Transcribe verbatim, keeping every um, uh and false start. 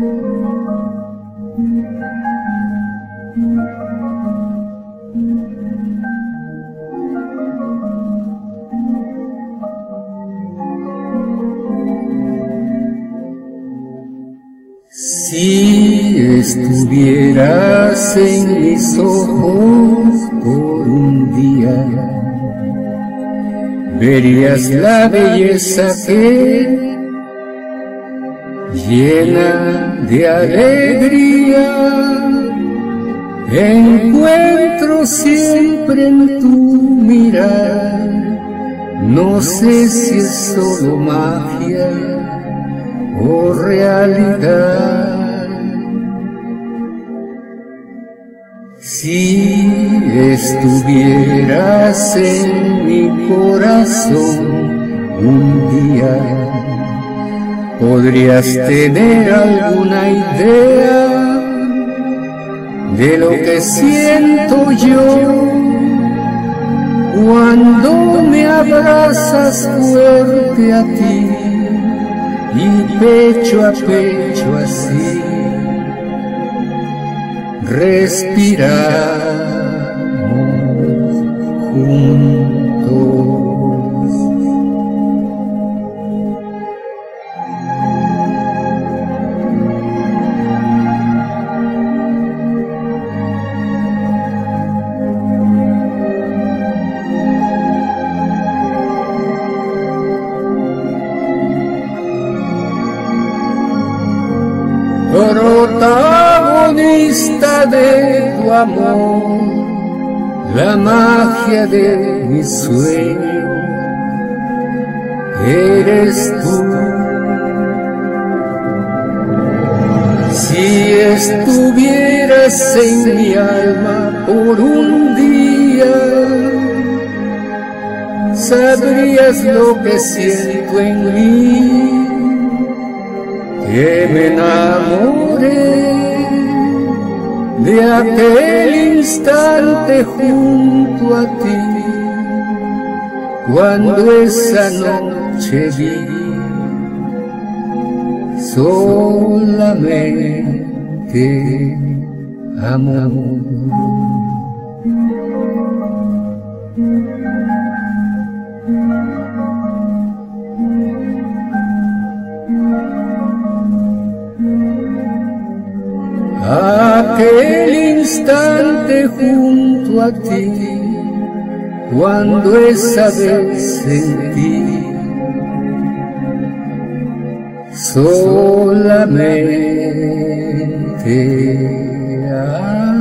Si estuvieras en mis ojos por un día, verías la belleza que llena de alegría encuentro siempre en tu mirar. No sé si es solo magia o realidad. Si estuvieras en mi corazón un día, podrías tener alguna idea de lo que siento yo cuando me abrazas fuerte a ti y pecho a pecho así respiramos juntos. Protagonista de tu amor, la magia de mi sueño, eres tú. Si estuvieras en mi alma por un día, sabrías lo que siento en mí, que me enamoré de aquel instante junto a ti, cuando esa noche vi solamente amor. Aquel instante junto a ti, cuando esa vez sentí solamente amor.